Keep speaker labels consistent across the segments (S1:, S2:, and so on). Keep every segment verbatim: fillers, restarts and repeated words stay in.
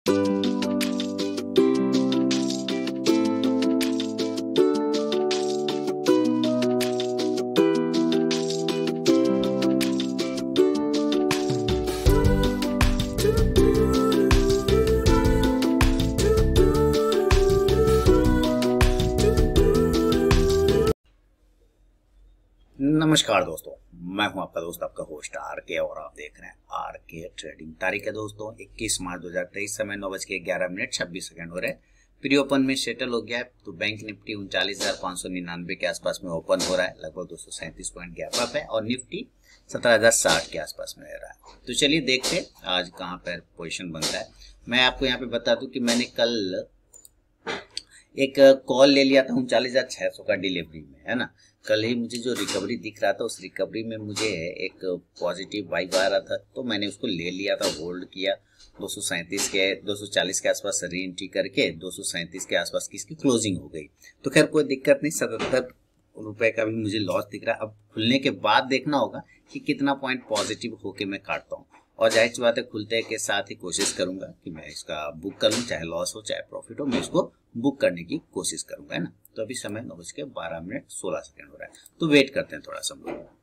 S1: नमस्कार दोस्तों, मैं हूं आपका दोस्त आपका होस्ट आर के और आप देख रहे हैं आर के ट्रेडिंग। तारीख है दोस्तों इक्कीस मार्च दो हज़ार तेईस, समय नौ बज के ग्यारह मिनट छब्बीस सेकंड हो रहे हैं। प्री ओपन में सेटल हो गया है तो बैंक निफ्टी उनचालीस हजार पाँच सौ निन्यानवे के आसपास में ओपन हो रहा है, लगभग दो सौ सैंतीस पॉइंट गैप अप है और निफ्टी सत्रह हजार साठ के आसपास में रह रहा है। तो चलिए देखते हैं आज कहाँ पर पोजिशन बन रहा है। मैं आपको यहाँ पे बता दूं कि मैंने कल एक कॉल ले लिया था उनचालीस हजार छह सौ का डिलीवरी में, है ना। कल ही मुझे जो रिकवरी दिख रहा था उस रिकवरी में मुझे एक पॉजिटिव वाइब आ रहा था, तो मैंने उसको ले लिया था, होल्ड किया। दो सौ सैंतीस के दो सौ चालीस के आसपास री एंट्री करके दो सौ सैंतीस के आसपास की इसकी क्लोजिंग हो गई। तो खैर कोई दिक्कत नहीं, सतहत्तर रुपए का भी मुझे लॉस दिख रहा है। अब खुलने के बाद देखना होगा कि कितना पॉइंट पॉजिटिव होके मैं काटता हूँ, और जाहिर सी बात है खुलते के साथ ही कोशिश करूंगा कि मैं इसका बुक कर लूँ, चाहे लॉस हो चाहे प्रॉफिट हो, मैं इसको बुक करने की कोशिश करूंगा, है ना। तो अभी समय नौ बज के बारह मिनट सोलह सेकंड हो रहा है, तो वेट करते हैं थोड़ा सा हम लोग।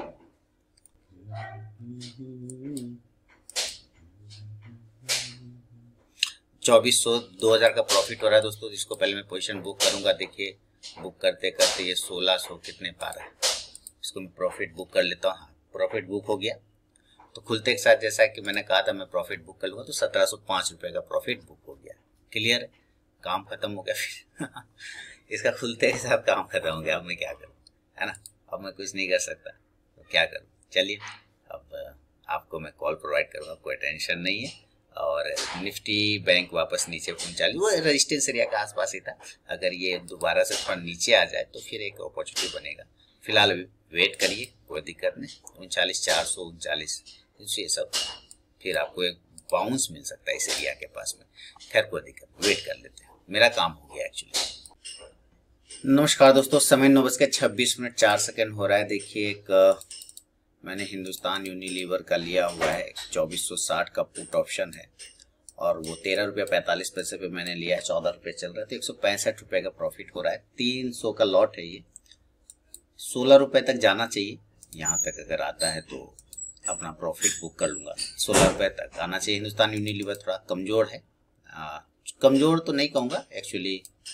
S1: चौबीस सौ दो हजार का प्रॉफिट हो रहा है दोस्तों, जिसको पहले मैं पोजीशन बुक करूंगा। देखिए बुक करते करते ये सोलह सौ कितने पा रहा है, इसको मैं प्रॉफिट बुक कर लेता हूँ। हाँ, प्रॉफिट बुक हो गया। तो खुलते के साथ जैसा कि मैंने कहा था मैं प्रॉफिट बुक कर लूंगा, तो सत्रह सौ पांच रुपए का प्रॉफिट बुक हो गया। क्लियर है, काम खत्म हो गया फिर इसका खुलते के साथ काम खत्म हो गया। अब मैं क्या करूं, है ना। अब मैं कुछ नहीं कर सकता, तो क्या करूं। चलिए अब आपको मैं कॉल प्रोवाइड करूंगा, कोई टेंशन नहीं है। और निफ्टी बैंक वापस नीचे उनचालीस, वो रेजिस्टेंस एरिया के आसपास ही था। अगर ये दोबारा से थोड़ा नीचे आ जाए तो फिर एक अपॉर्चुनिटी बनेगा। फिलहाल वेट करिए, कोई दिक्कत नहीं। उनचालीस चार सौ उनचालीस ये सब फिर आपको एक बाउंस मिल सकता है इस एरिया के पास में। खैर कोई दिक्कत, वेट कर लेते हैं, मेरा काम हो गया एक्चुअली। नमस्कार दोस्तों, समय नौ बज के छब्बीस मिनट चार सेकंड हो रहा है। देखिए एक मैंने हिंदुस्तान यूनिलीवर का लिया हुआ है, चौबीस सौ साठ का पुट ऑप्शन है और वो तेरह रुपया पैंतालीस पैसे पे मैंने लिया है। चौदह रुपये चल रहा है, तो एक सौ पैंसठ रुपये का प्रॉफिट हो रहा है। तीन सौ का लॉट है ये, सोलह रुपये तक जाना चाहिए। यहाँ तक अगर आता है तो अपना प्रॉफिट बुक कर लूंगा। सोलह रुपये तक आना चाहिए। हिंदुस्तान यूनिलीवर थोड़ा कमजोर है, आ, कमजोर तो नहीं कहूँगा एक्चुअली,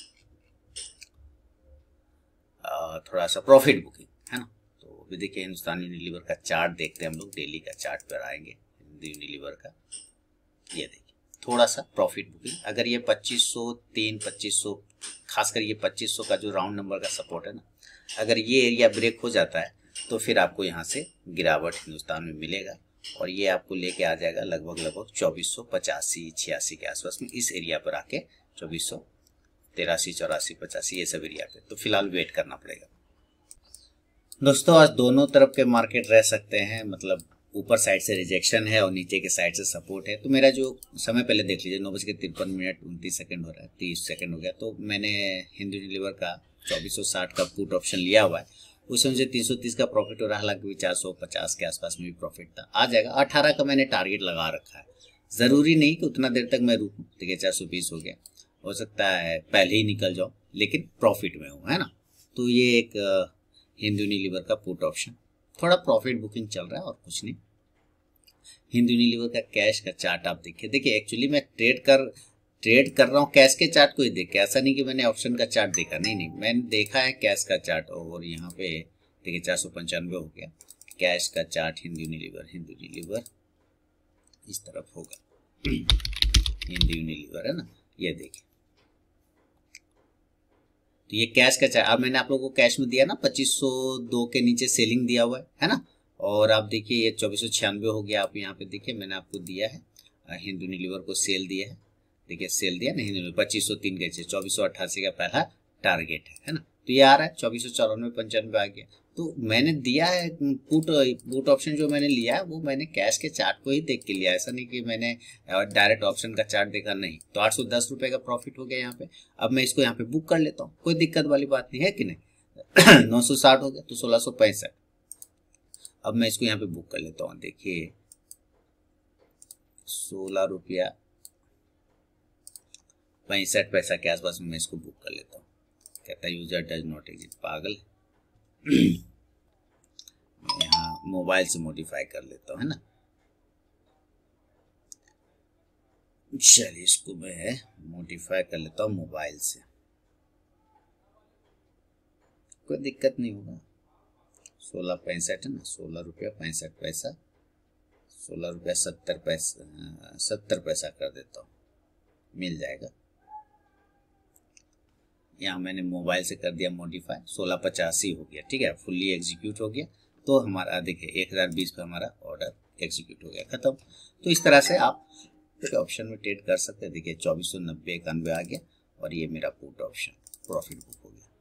S1: थोड़ा सा प्रॉफिट बुकिंग है ना। तो अभी देखिए हिंदुस्तान यूनिलीवर का चार्ट देखते हैं हम लोग, डेली का चार्ट पर आएंगे यूनिलीवर का। ये देखिए थोड़ा सा प्रॉफिट बुकिंग, अगर ये पच्चीस सौ तीन पच्चीस सौ खासकर ये पच्चीस सौ का जो राउंड नंबर का सपोर्ट है ना, अगर ये एरिया ब्रेक हो जाता है तो फिर आपको यहाँ से गिरावट हिंदुस्तान में मिलेगा और ये आपको लेके आ जाएगा लगभग लगभग चौबीस सौ पचासी छियासी के आसपास में। इस एरिया पर आके चौबीस सौ तिरासी चौरासी पचासी ये सब एरिया पे, तो फिलहाल वेट करना पड़ेगा दोस्तों। आज दोनों तरफ के मार्केट रह सकते हैं, मतलब ऊपर साइड से रिजेक्शन है और नीचे के साइड से सपोर्ट है। तो मेरा जो समय पहले देख लीजिए, नौ बज के तिरपन मिनट उनतीस सेकंड हो रहा है, तीस सेकंड हो गया। तो मैंने हिंदू यूनिलीवर का चौबीस सौ साठ का पुट ऑप्शन लिया हुआ है, उसमें मुझे तीन सौ तीस का प्रॉफिट हो रहा है। हालांकि चार सौ पचास के आसपास में भी प्रॉफिट था, आ जाएगा। अठारह का मैंने टारगेट लगा रखा है, जरूरी नहीं कि उतना देर तक मैं रुकूं। देखिए चार सौ बीस हो गया, हो सकता है पहले ही निकल जाऊं, लेकिन प्रॉफिट में हूं, है ना। तो ये एक हिंदू यूनिलीवर का पुट ऑप्शन, थोड़ा प्रॉफिट बुकिंग चल रहा है और कुछ नहीं। हिंदू यूनिलीवर का कैश का चार्ट आप देखिए। देखिए एक्चुअली मैं ट्रेड कर ट्रेड कर रहा हूँ कैश के चार्ट को ही देख के, ऐसा नहीं कि मैंने ऑप्शन का चार्ट देखा, नहीं नहीं मैंने देखा है कैश का चार्ट। और यहाँ पे देखिए चार सौ पंचानवे हो गया कैश का चार्ट। हिंदू यूनिलीवर हिंदू यूनिलीवर इस तरफ होगा, हिंदू यूनिलीवर है ना, ये देखिए। तो ये कैश का चार्ट, अब मैंने आप लोगों को कैश में दिया ना पच्चीस सौ दो के नीचे सेलिंग दिया हुआ है, है ना। और आप देखिए ये चौबीस सौ छियानवे हो गया। आप यहाँ पे देखिए मैंने आपको दिया है, हिंदू यूनिलीवर को सेल दिया है। देखिए सेल दिया नहीं, पच्चीस सौ तीन के चौबीस सौ अट्ठासी का पहला टारगेट है, है ना। तो ये आ रहा है चौबीस सौ चौरानवे पंचानवे आ गया। तो मैंने दिया है पुट पुट ऑप्शन जो मैंने लिया है वो मैंने कैश के चार्ट को ही देख के लिया, ऐसा नहीं कि मैंने डायरेक्ट ऑप्शन का चार्ट देखा, नहीं। तो आठ सौ दस रुपए का प्रॉफिट हो गया यहाँ पे। अब मैं इसको यहाँ पे बुक कर लेता हूँ, कोई दिक्कत वाली बात नहीं है कि नहीं। नौ सौ साठ हो गया तो सोलह सौ पैंसठ। अब मैं इसको यहाँ पे बुक कर लेता हूँ। देखिए सोलह रुपया पैंसठ पैसा के आसपास में मैं इसको बुक कर लेता हूँ। कहता है यूजर डज नॉट एग्जिट, पागल यहाँ मोबाइल से मॉडिफाई कर लेता हूँ, है ना। चलिए इसको मैं मॉडिफाई कर लेता हूँ मोबाइल से, कोई दिक्कत नहीं होगा। सोलह पैंसठ है ना, सोलह रुपया पैंसठ पैसा, सोलह रुपया सत्तर पैसा, सत्तर पैसा कर देता हूँ, मिल जाएगा। यहाँ मैंने मोबाइल से कर दिया मॉडिफाई, सोलह पचासी हो गया, ठीक है, फुल्ली एग्जीक्यूट हो गया। तो हमारा देखिए एक हज़ार बीस पे हमारा ऑर्डर एग्जीक्यूट हो गया, खत्म। तो इस तरह से आप ऑप्शन में ट्रेड कर सकते हैं। देखिए चौबीस सौ नब्बे इक्यानवे आ गया और ये मेरा पुट ऑप्शन प्रॉफिट बुक हो गया।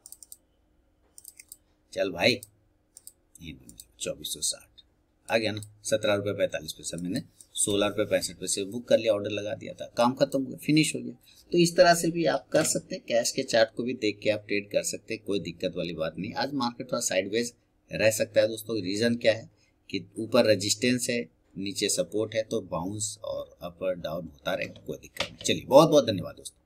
S1: चल भाई ये चौबीस सौ साठ आ गया ना, सत्रह रुपये पैंतालीस पैसा मैंने सोलह रुपये पैंसठ पैसे बुक कर लिया, ऑर्डर लगा दिया था, काम खत्म हो गया, फिनिश हो गया। तो इस तरह से भी आप कर सकते हैं, कैश के चार्ट को भी देख के आप ट्रेड कर सकते हैं, कोई दिक्कत वाली बात नहीं। आज मार्केट थोड़ा साइडवेज रह सकता है दोस्तों, रीजन क्या है कि ऊपर रेजिस्टेंस है, नीचे सपोर्ट है, तो बाउंस और अपर डाउन होता रहेगा, कोई दिक्कत नहीं। चलिए बहुत बहुत धन्यवाद दोस्तों।